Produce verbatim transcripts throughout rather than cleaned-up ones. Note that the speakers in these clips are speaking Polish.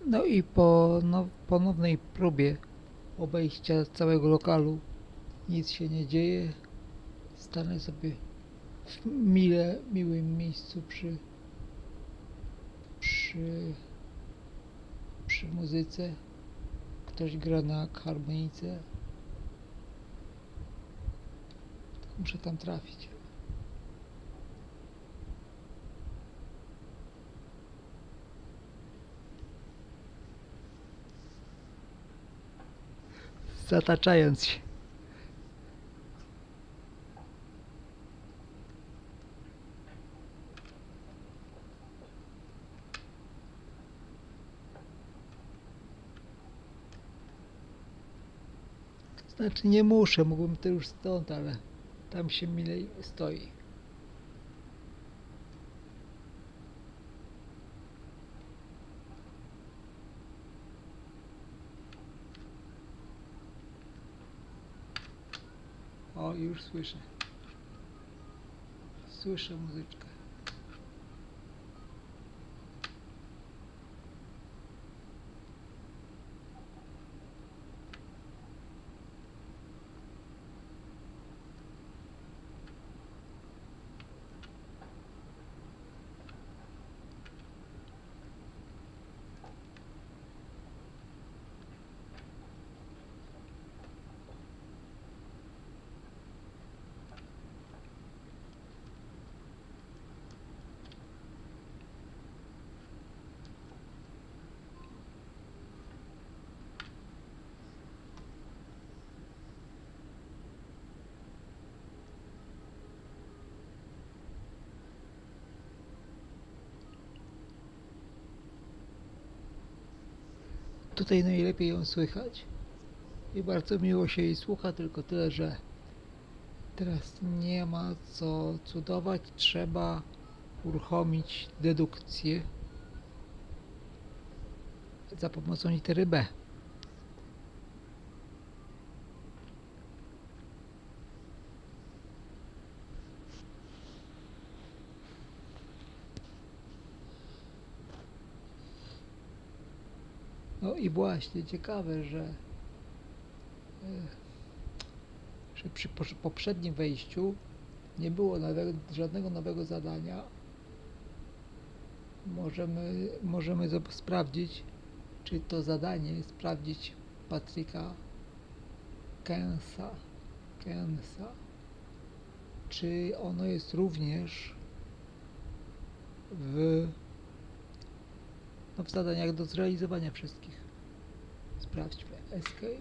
No i po no, ponownej próbie obejścia całego lokalu nic się nie dzieje. Stanę sobie w mile miłym miejscu przy, przy, przy muzyce. Ktoś gra na harmonice. Muszę tam trafić. Zataczając się. Znaczy nie muszę, mógłbym to już stąd, ale tam się milej stoi. O, już słyszę. Słyszę muzyczkę. Tutaj najlepiej ją słychać i bardzo miło się jej słucha, tylko tyle, że teraz nie ma co cudować, trzeba uruchomić dedukcję za pomocą litery B. No i właśnie ciekawe, że, że przy poprzednim wejściu nie było nawet żadnego nowego zadania. Możemy, możemy sprawdzić, czy to zadanie, sprawdzić Patryka Kensa, Kensa, czy ono jest również w, no w zadaniach do zrealizowania wszystkich. Sprawdźmy. Escape.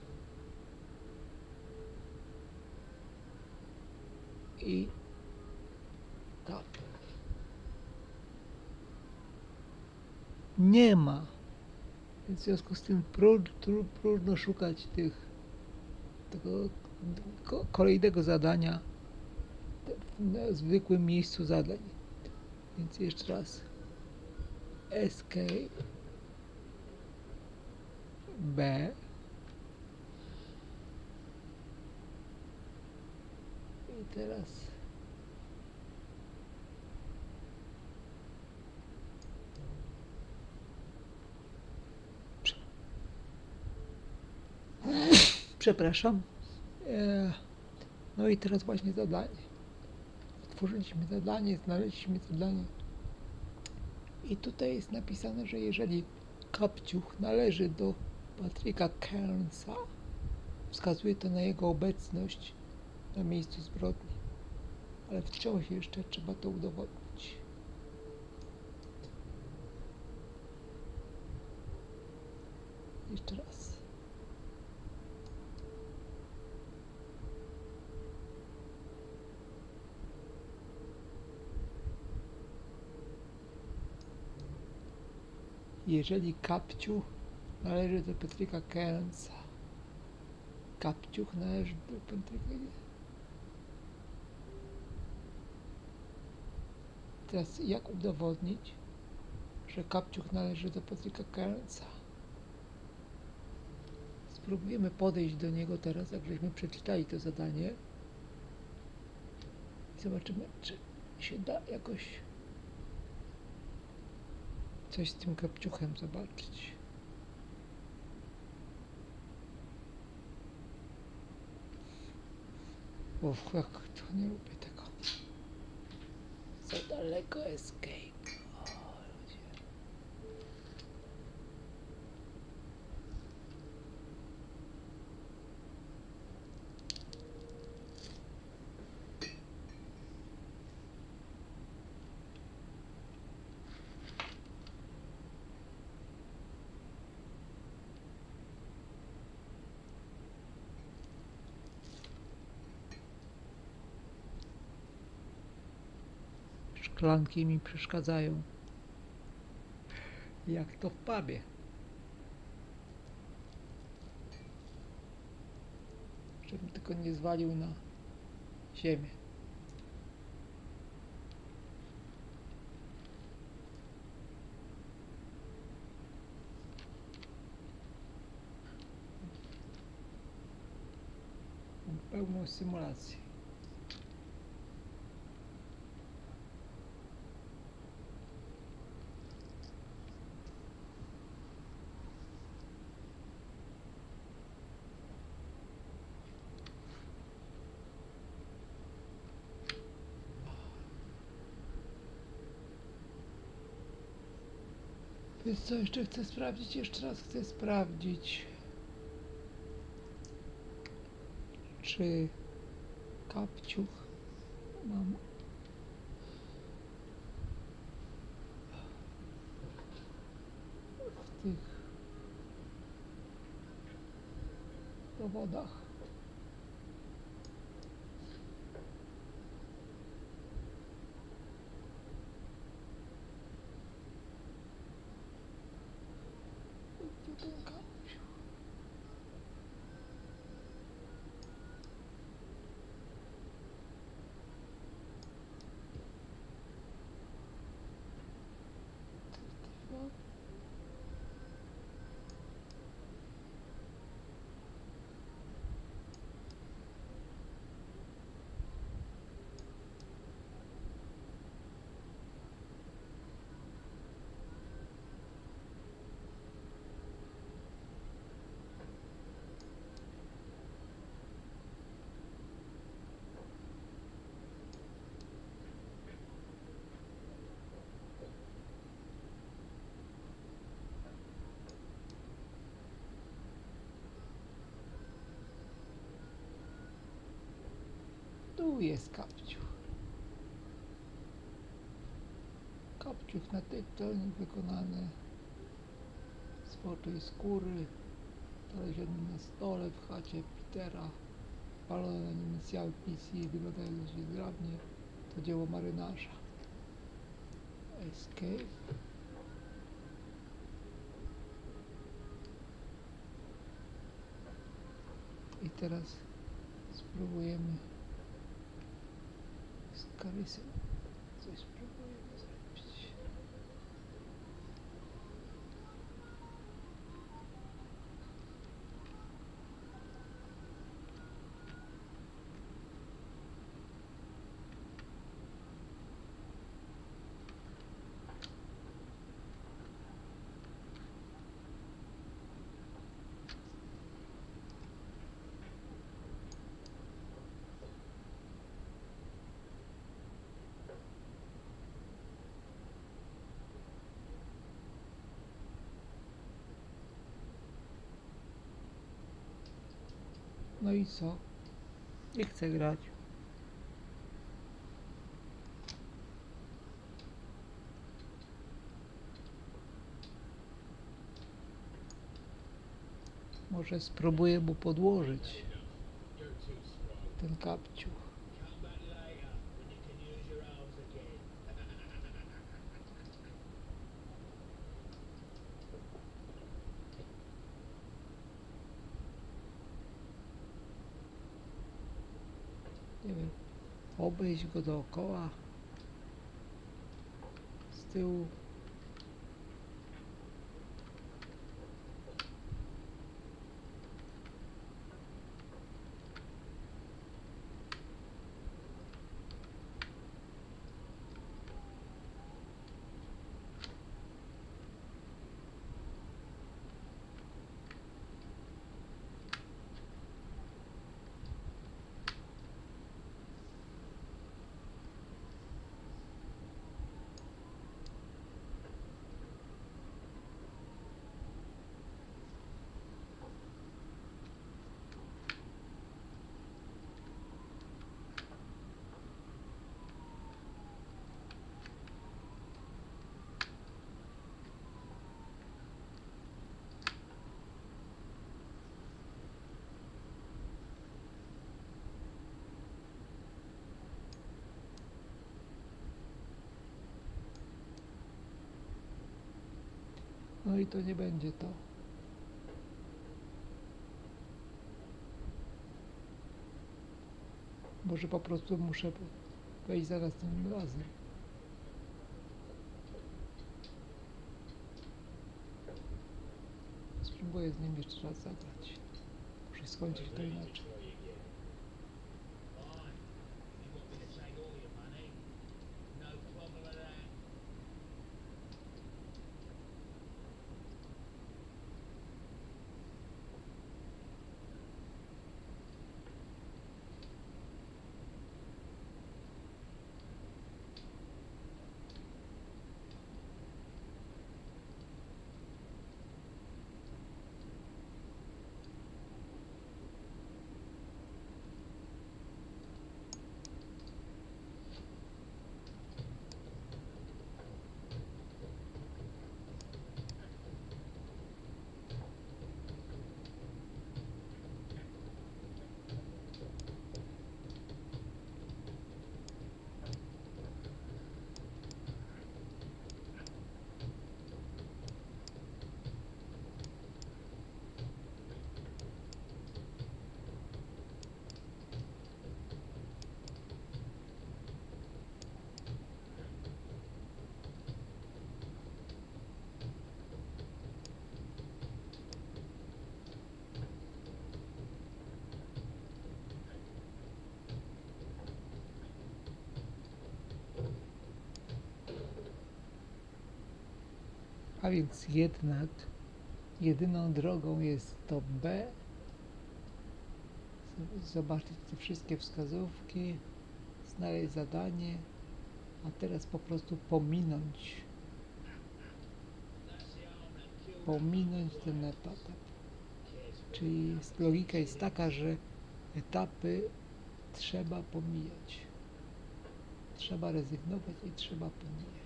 I tak. Nie ma. Więc w związku z tym próżno szukać tych tego kolejnego zadania w zwykłym miejscu zadań. Więc jeszcze raz. Escape. B. I teraz przepraszam. No i teraz właśnie zadanie. Otworzyliśmy zadanie, znaleźliśmy zadanie. I tutaj jest napisane, że jeżeli kapciuch należy do Patryka Kernsa, wskazuje to na jego obecność na miejscu zbrodni. Ale wciąż jeszcze trzeba to udowodnić. Jeszcze raz. Jeżeli kapciuch należy do Patryka Kernsa, kapciuch należy do Patryka. Teraz jak udowodnić, że kapciuch należy do Patryka Kernsa? Spróbujemy podejść do niego teraz, jak żeśmy przeczytali to zadanie. I zobaczymy, czy się da jakoś coś z tym kapciuchem zobaczyć. Uff, jak to nie lubię tego. Za daleko escape. O, ludzie. Szklanki mi przeszkadzają. Jak to w pubie. Żebym tylko nie zwalił na ziemię. Mam pełną symulację. Więc co jeszcze chcę sprawdzić? Jeszcze raz chcę sprawdzić, czy kapciuch mam w tych dowodach. Gdzie ten kapciuch? Tu jest kapciuch. Kapciuch na tytoń wykonany z foczej skóry, znaleziony na stole w chacie Petera, palone na nim inicjały P C, wyglądają dość zgrabnie. To dzieło marynarza. Escape. I teraz spróbujemy z Karysem coś spróbujemy zrobić. No i co? Nie chcę grać. Może spróbuję mu podłożyć ten kapciuch. Nie wiem, obejść go dookoła, z tyłu. No i to nie będzie to. Może po prostu muszę wejść za następnym razem. Spróbuję z nim jeszcze raz zagrać. Muszę skończyć to inaczej. A więc jednak jedyną drogą jest to B. Zobaczyć te wszystkie wskazówki, znaleźć zadanie, a teraz po prostu pominąć. Pominąć ten etap. Czyli logika jest taka, że etapy trzeba pomijać. Trzeba rezygnować i trzeba pomijać.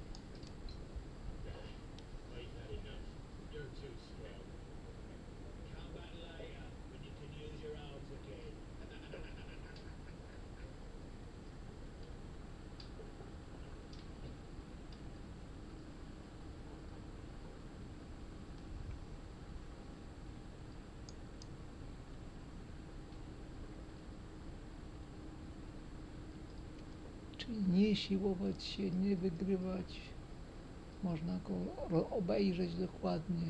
Czyli nie siłować się, nie wygrywać. Można go obejrzeć dokładnie.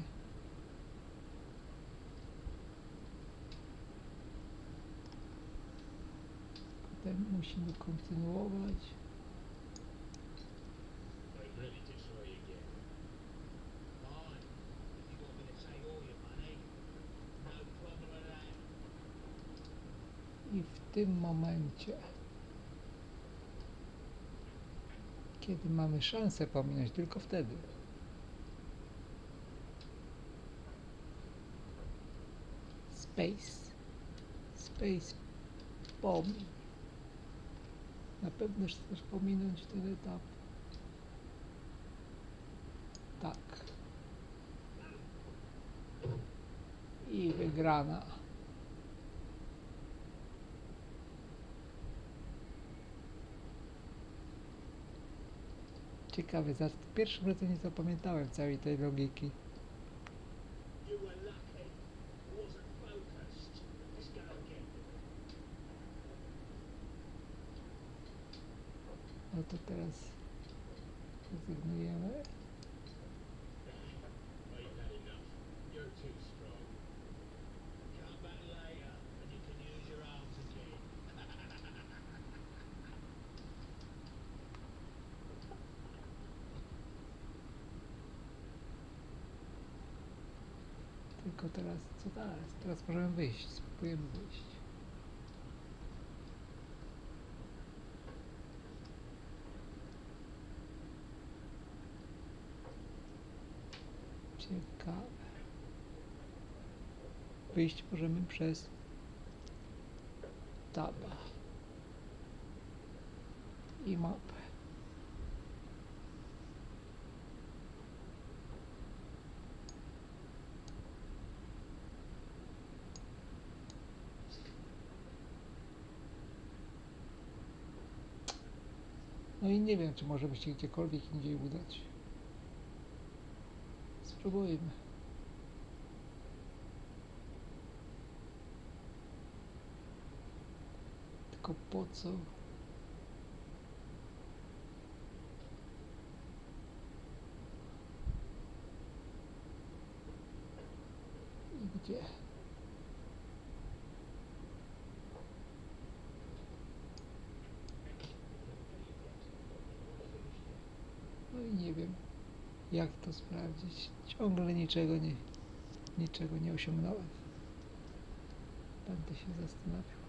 Potem musimy kontynuować. I w tym momencie, kiedy mamy szansę pominąć, tylko wtedy. Space. Space. Pomin. Na pewno chcesz pominąć ten etap. Tak. I wygrana. Ciekawe, za pierwszym razem nie zapamiętałem całej tej logiki. No to teraz rezygnujemy. Tylko teraz, co teraz? Teraz możemy wyjść, spróbujemy wyjść. Ciekawe. Wyjść możemy przez taba i mapę. No i nie wiem, czy może by się gdziekolwiek indziej udać. spróbujmy. Tylko po co? I gdzie? No i nie wiem, jak to sprawdzić. Ciągle niczego nie, niczego nie osiągnąłem. Będę się zastanawiał.